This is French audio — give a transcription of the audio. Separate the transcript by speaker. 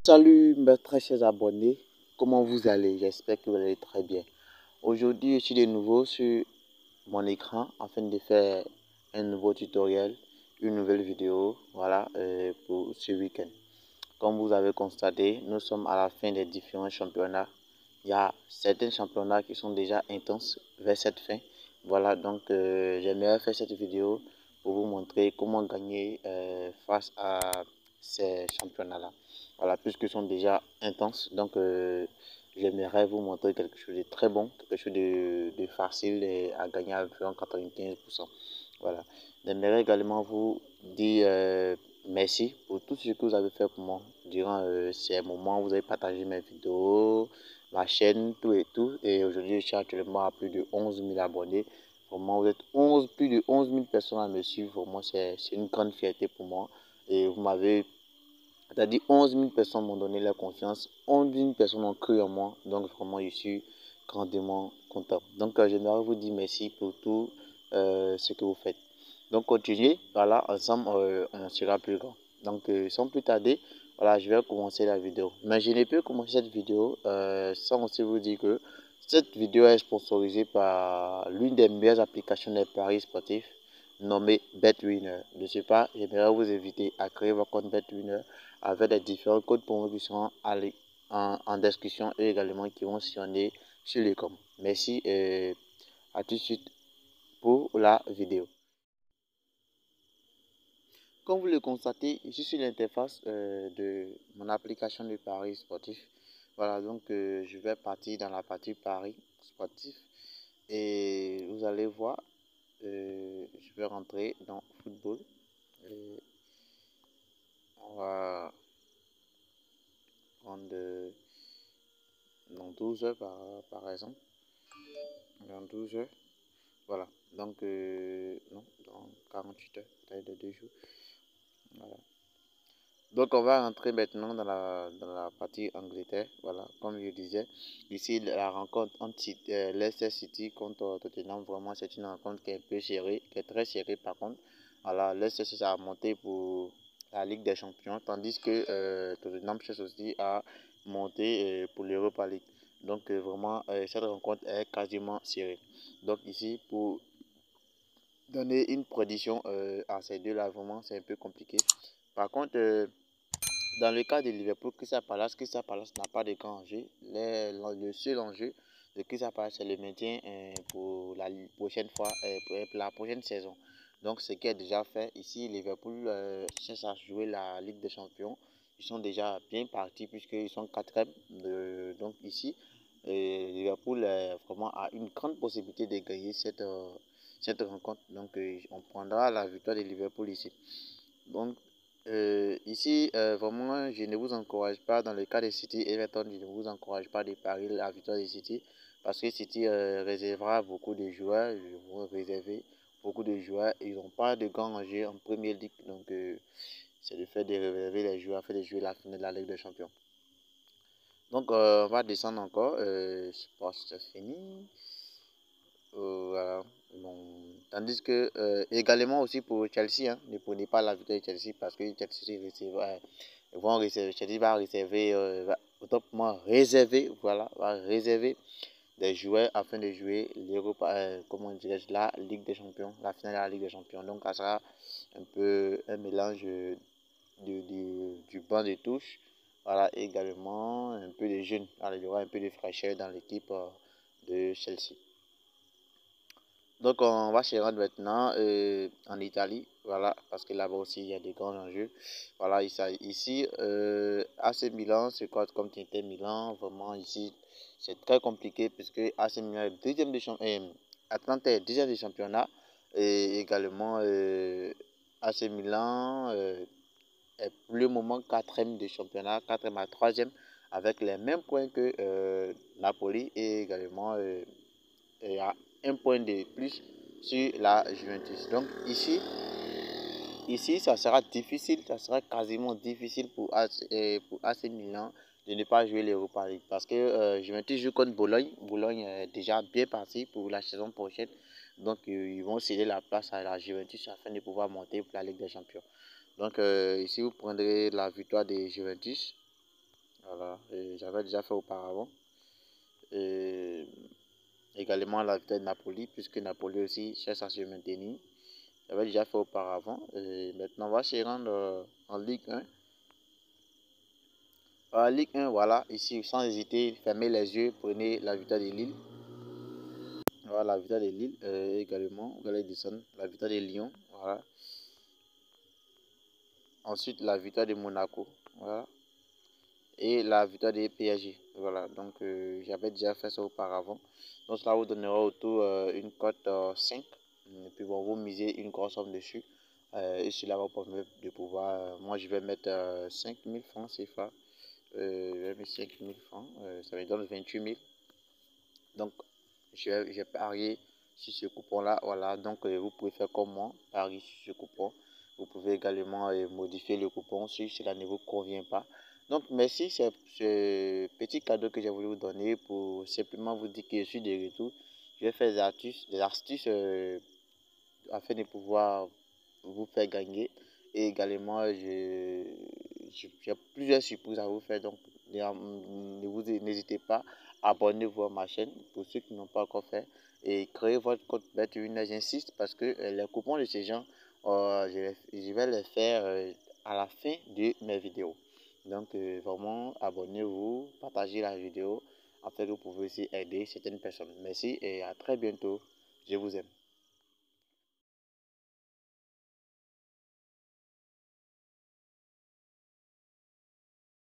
Speaker 1: Salut mes très chers abonnés, comment vous allez? J'espère que vous allez très bien. Aujourd'hui, je suis de nouveau sur mon écran afin de faire un nouveau tutoriel, une nouvelle vidéo, voilà, pour ce week-end. Comme vous avez constaté, nous sommes à la fin des différents championnats. Il y a certains championnats qui sont déjà intenses vers cette fin. Voilà, donc j'aimerais faire cette vidéo pour vous montrer comment gagner face à ces championnats-là. Voilà, puisqu'ils sont déjà intenses, donc j'aimerais vous montrer quelque chose de très bon, quelque chose de facile et à gagner à environ 95%. Voilà. J'aimerais également vous dire merci pour tout ce que vous avez fait pour moi durant ces moments où vous avez partagé mes vidéos, ma chaîne, tout et tout. Et aujourd'hui, je suis actuellement à plus de 11 000 abonnés. Vraiment, vous êtes plus de 11 000 personnes à me suivre. Vraiment, c'est une grande fierté pour moi. Et vous m'avez, c'est-à-dire 11 000 personnes m'ont donné leur confiance. 11 000 personnes ont cru en moi. Donc, vraiment, je suis grandement content. Donc, j'aimerais vous dire merci pour tout ce que vous faites. Donc, continuez. Voilà, ensemble, on sera plus grand. Donc, sans plus tarder, voilà, je vais commencer la vidéo. Mais je ne peux commencer cette vidéo sans aussi vous dire que cette vidéo est sponsorisée par l'une des meilleures applications de paris sportifs nommée BetWinner. De ce pas, j'aimerais vous inviter à créer votre compte BetWinner avec les différents codes promo qui seront en description et également qui vont mentionner sur l'écran. Merci et à tout de suite pour la vidéo. Comme vous le constatez, je suis sur l'interface de mon application de paris sportif. Voilà, donc je vais partir dans la partie paris sportif et vous allez voir, je vais rentrer dans football. On va prendre dans 12 heures par exemple. Dans 12 heures, voilà. Donc, non, dans 48 heures, taille de 2 jours. Voilà. Donc on va rentrer maintenant dans la partie Angleterre. Voilà, comme je disais, ici la rencontre entre Leicester City contre Tottenham, vraiment c'est une rencontre qui est un peu serrée, qui est très serrée par contre. Voilà, Leicester City a monté pour la Ligue des Champions, tandis que Tottenham cherche aussi à monter pour l'Europa League. Donc vraiment cette rencontre est quasiment serrée. Donc ici pour donner une prédiction à ces deux-là, vraiment c'est un peu compliqué. Par contre, dans le cas de Liverpool, Crystal Palace n'a pas de grand enjeu. Le seul enjeu de Crystal Palace, c'est le maintien pour la prochaine fois, pour la prochaine saison. Donc, ce qui est déjà fait ici, Liverpool cherche à jouer la Ligue des Champions. Ils sont déjà bien partis puisqu'ils sont quatrième. Donc, ici, Liverpool vraiment a une grande possibilité de gagner cette rencontre. Donc, on prendra la victoire de Liverpool ici. Donc, ici, vraiment, je ne vous encourage pas, dans le cas de City Everton, je ne vous encourage pas de parier la victoire de City parce que City réservera beaucoup de joueurs, ils vont réserver beaucoup de joueurs, ils n'ont pas de grands enjeux en Premier League, donc c'est le fait de réserver les joueurs afin de jouer la finale de la Ligue des Champions. Donc, on va descendre encore, je pense que c'est fini. Voilà. Bon. Tandis que également aussi pour Chelsea, hein, ne prenez pas la victoire de Chelsea parce que Chelsea va réserver, va réserver des joueurs afin de jouer comment dirais-je, la Ligue des Champions, la finale de la Ligue des Champions. Donc ça sera un peu un mélange du banc de touche, voilà, également un peu de jeunes. Alors, il y aura un peu de fraîcheur dans l'équipe de Chelsea. Donc on va se rendre maintenant en Italie, voilà, parce que là-bas aussi il y a des grands enjeux. Voilà, ici AC Milan, c'est quoi comme Inter Milan, vraiment ici c'est très compliqué puisque AC Milan est deuxième de championnat, Atlanta est deuxième du championnat et également AC Milan est pour le moment quatrième du championnat, quatrième à troisième avec les mêmes points que Napoli et également il y a un point de plus sur la Juventus. Donc ici ça sera difficile, ça sera quasiment difficile pour AC Milan de ne pas jouer l'Europa League parce que Juventus joue contre Bologne. Bologne est déjà bien parti pour la saison prochaine. Donc ils vont céder la place à la Juventus afin de pouvoir monter pour la Ligue des Champions. Donc ici vous prendrez la victoire des Juventus. Voilà, j'avais déjà fait auparavant. Et également la victoire de Napoli, puisque Napoli aussi cherche à se maintenir. J'avais déjà fait auparavant. Et maintenant, on va se rendre en Ligue 1. En Ligue 1, voilà, ici, sans hésiter, fermez les yeux, prenez la victoire de Lille. Voilà, la victoire de Lille également. Vous allez descendre. La victoire de Lyon. Voilà. Ensuite, la victoire de Monaco. Voilà. Et la victoire des PSG. Voilà, donc j'avais déjà fait ça auparavant. Donc cela vous donnera autour une cote 5. Et puis bon, vous misez une grosse somme dessus. Et cela va vous permettre de pouvoir. Moi, je vais mettre 5000 francs CFA. Je vais mettre 5000 francs. Ça me donne 28 000. Donc, j'ai parié sur ce coupon-là. Voilà, donc vous pouvez faire comme moi, parier sur ce coupon. Vous pouvez également modifier le coupon si cela ne vous convient pas. Donc, merci, c'est ce petit cadeau que j'ai voulu vous donner pour simplement vous dire que je suis de retour. Je vais faire des astuces afin de pouvoir vous faire gagner. Et également, j'ai plusieurs surprises à vous faire. Donc, n'hésitez pas, abonnez-vous à ma chaîne pour ceux qui n'ont pas encore fait. Et créez votre compte BetWinner. J'insiste parce que les coupons de ces gens, je vais les faire à la fin de mes vidéos. Donc, vraiment, abonnez-vous, partagez la vidéo afin que vous pouvez aussi aider certaines personnes. Merci et à très bientôt. Je vous aime.